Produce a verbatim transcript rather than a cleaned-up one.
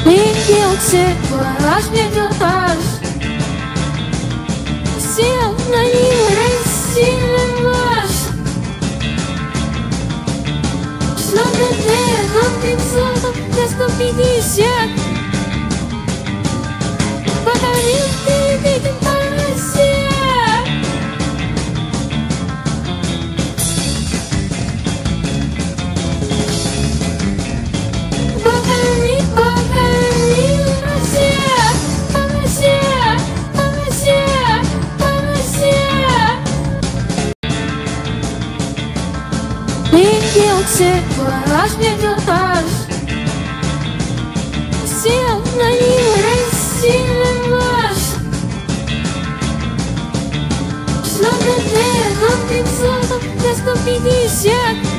Появился влажный этаж, сел на ним рассеянный ваш. Словно ты, но пятьсот, на сто пятьдесят. Покормил ты этим порося. Покорми, покорми, порося, порося, порося, порося. Появился влажный этаж, сел на ним рассеянный ваш. Словно ты, но пятьсот, на сто пятьдесят.